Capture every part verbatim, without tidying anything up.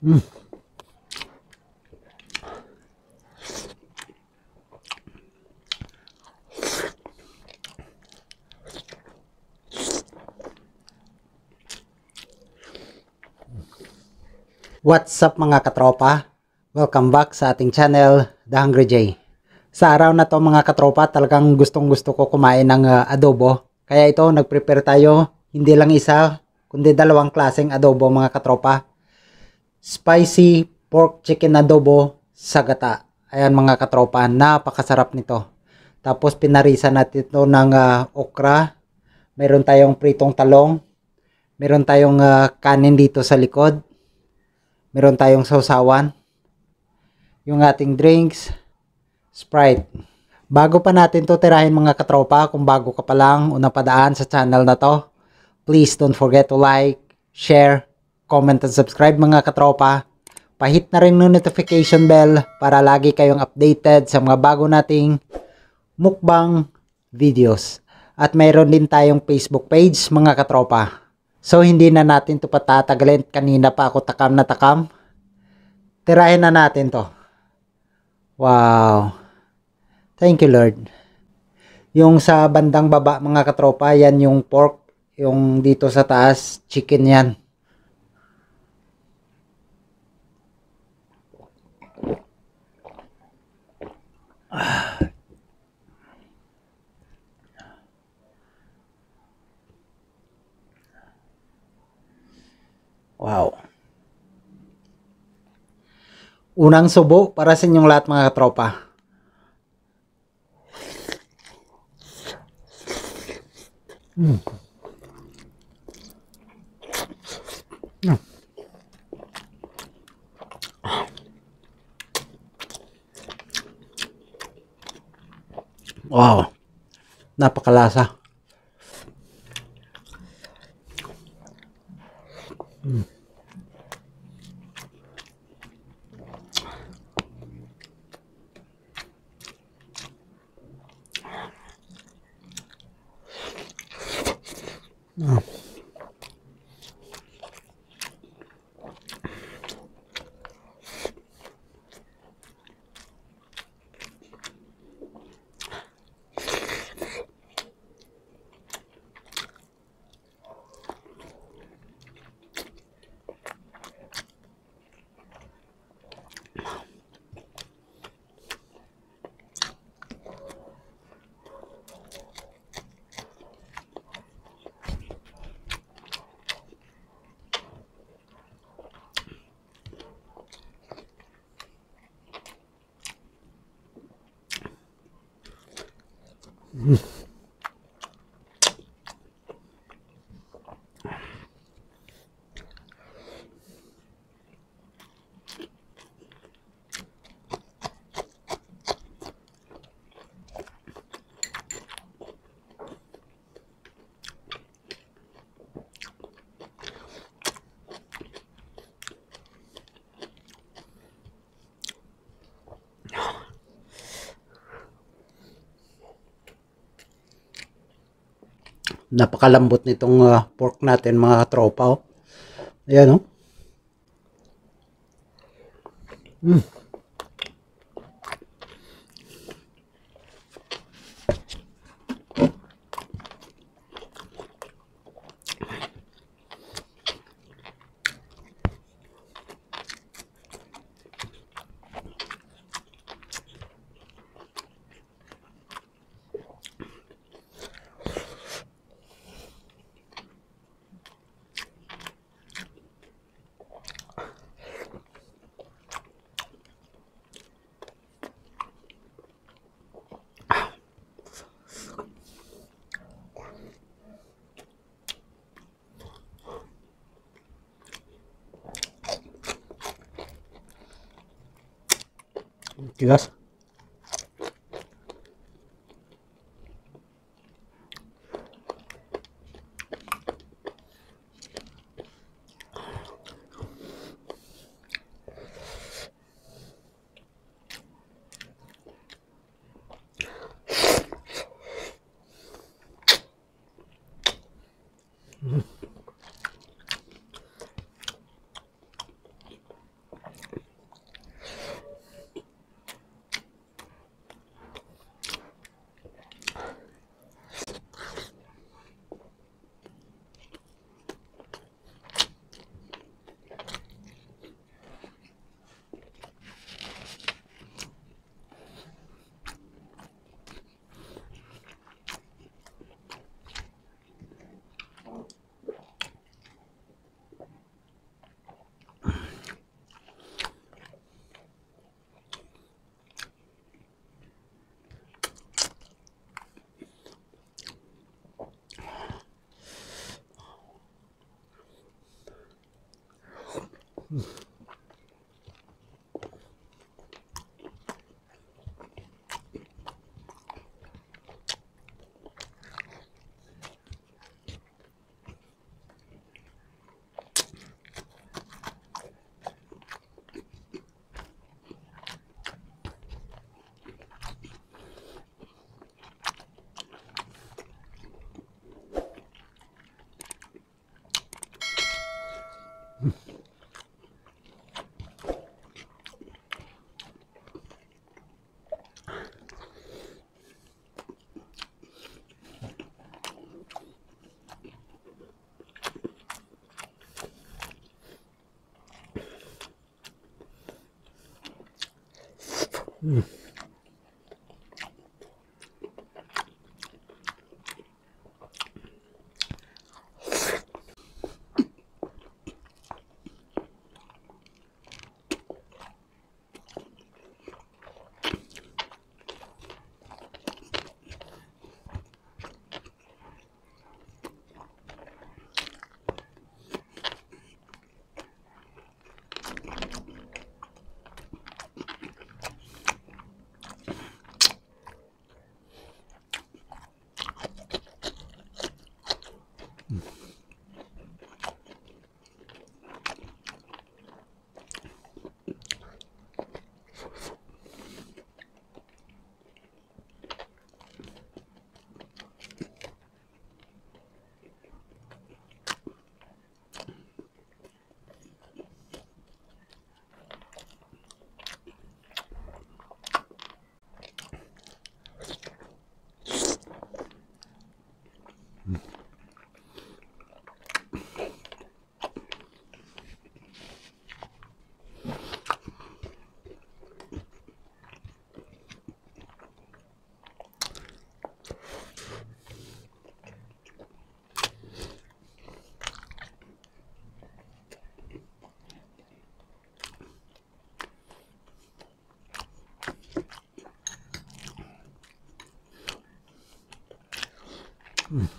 Mm. What's up mga katropa? Welcome back sa ating channel, The Hungry J. Sa araw na to mga katropa, talagang gustong gusto ko kumain ng uh, adobo. Kaya ito, nagprepare tayo, hindi lang isa, kundi dalawang klaseng adobo mga katropa. Spicy pork chicken adobo sa gata. Ayan mga katropa, napakasarap nito. Tapos pinarisa natin ito ng uh, okra. Meron tayong pritong talong. Meron tayong uh, kanin dito sa likod. Meron tayong sausawan. Yung ating drinks, Sprite. Bago pa natin to tirahin mga katropa, kung bago ka pa lang, unang padaan sa channel na to, please don't forget to like, share, comment, and subscribe mga katropa. Pahit na rin ng notification bell para lagi kayong updated sa mga bago nating mukbang videos. At mayroon din tayong Facebook page mga katropa. So hindi na natin to patatagalin, kanina pa ako takam na takam. Tirahin na natin to. Wow. Thank you Lord. Yung sa bandang baba mga katropa, yan yung pork. Yung dito sa taas, chicken yan. Wow. Unang subo para sa inyong lahat mga katropa. Mm. Mm. Wow. Napakalasa. Mm. Mm. Mm. Napakalambot nitong uh, pork natin mga katropa. Oh. Ayan oh. Mm. Tigas. Mm. Mm. Mm.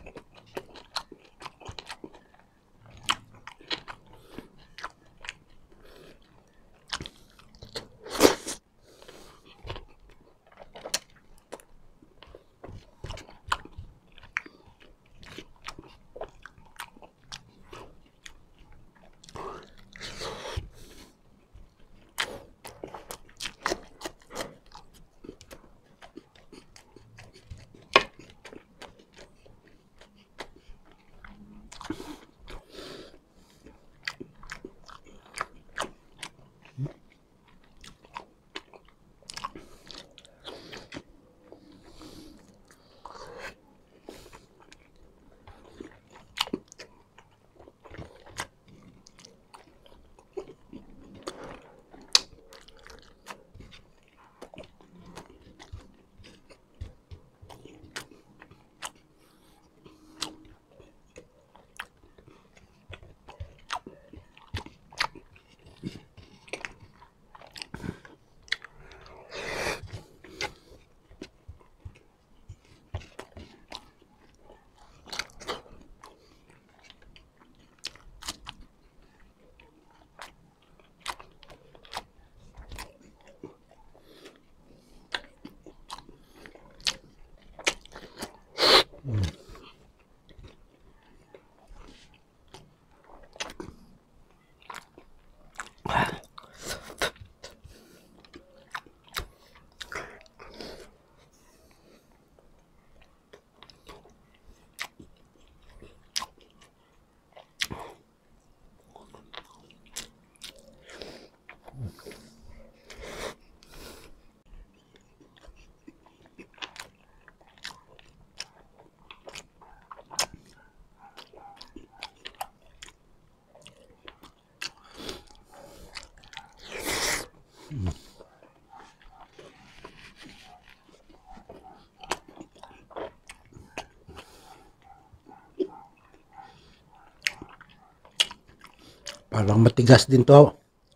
Parang matigas din to.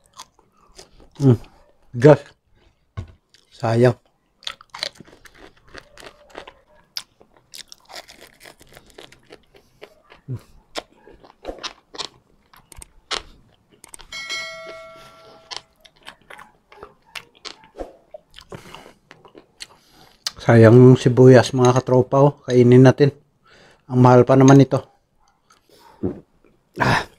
Mm. Gas. Sayang. Sayang yung sibuyas mga katropa, oh. Kainin natin. Ang mahal pa naman ito. Ah.